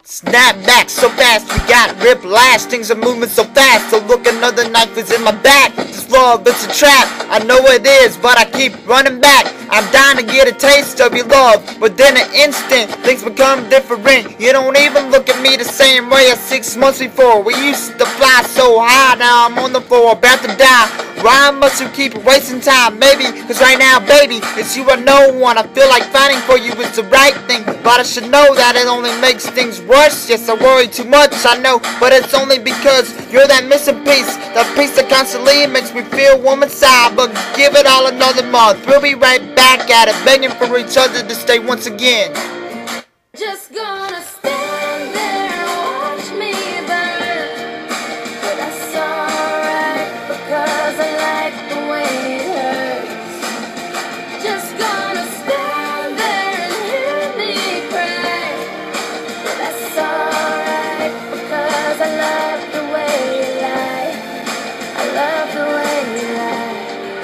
Snap back so fast, we got whiplash. Things are moving so fast, so look, another knife is in my back. This love, it's a trap, I know it is, but I keep running back. I'm dying to get a taste of your love, but then an instant, things become different. You don't even look at me the same way as 6 months before. We used to fly so high, now I'm on the floor, about to die. Why must you keep wasting time? Maybe, cause right now, baby, it's you or no one. I feel like fighting for you is the right thing, but I should know that it only makes things worse. Yes, I worry too much, I know, but it's only because you're that missing piece. That piece that constantly makes me feel warm inside. But give it all another month, we'll be right back at it, begging for each other to stay once again. Just gonna stand there and watch me burn, but that's alright because I like the way it hurts. Just gonna stand there and hear me cry, but that's alright because I love the way you lie. I love the way you lie.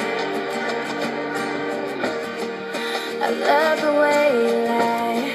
I love the way you lie.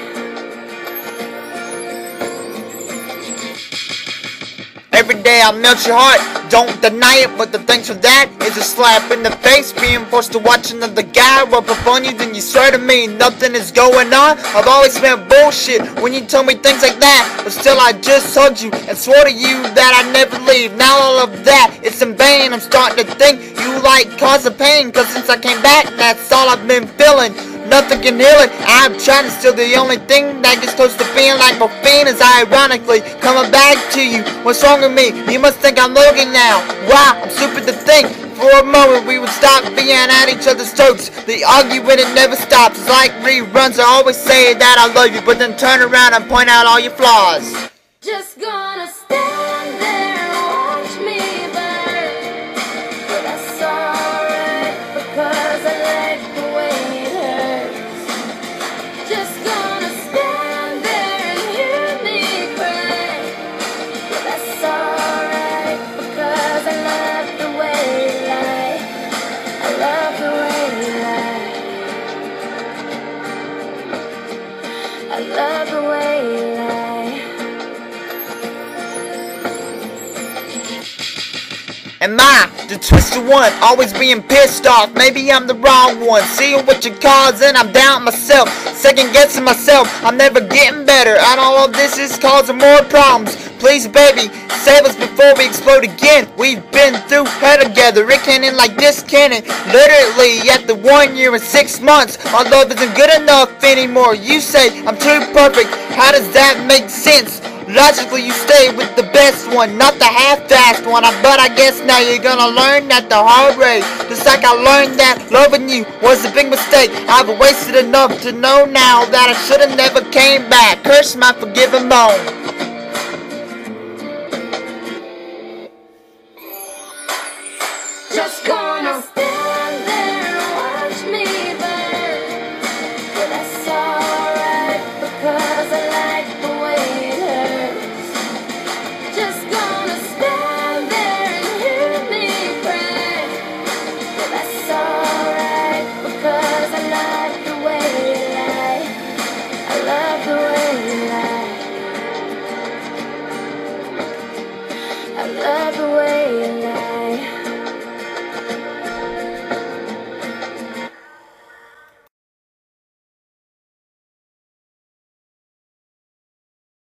Every day I melt your heart, don't deny it, but the thanks for that is a slap in the face. Being forced to watch another guy rub up on you, then you swear to me nothing is going on. I've always been bullshit when you told me things like that, but still I just hugged you and swore to you that I'd never leave. Now all of that, it's in vain. I'm starting to think you like causing pain, cause since I came back, that's all I've been feeling. Nothing can heal it, I'm trying to steal. The only thing that gets close to being like morphine is ironically coming back to you. What's wrong with me? You must think I'm Logan now. Wow, I'm stupid to think for a moment we would stop being at each other's throats. The argument, it never stops. It's like reruns. I always say that I love you, but then turn around and point out all your flaws. Just gonna stand there and watch me burn, but that's alright because I like the way it hurts. Just gonna stand there and hear me cry, but that's alright because I love the way you lie. I love the way you lie. I love the way you lie. Am I the twisted one, always being pissed off? Maybe I'm the wrong one, seeing what you're causing, I'm down myself, second guessing myself, I'm never getting better, and all of this is causing more problems. Please baby, save us before we explode again. We've been through hell together, it can't end like this, can it? Literally, after 1 year and 6 months, our love isn't good enough anymore. You say I'm too perfect, how does that make sense? Logically you stay with the best one, not the half-assed one. But I guess now you're gonna learn that the hard way. Just like I learned that loving you was a big mistake. I've wasted enough to know now that I should've never came back. Curse my forgiven moan. Just gonna stand there and watch me burn, but that's alright because I like the way it hurts. Just gonna stand there and hear me cry, but that's alright because I love the way you lie. I love the way you lie. I love the way you lie.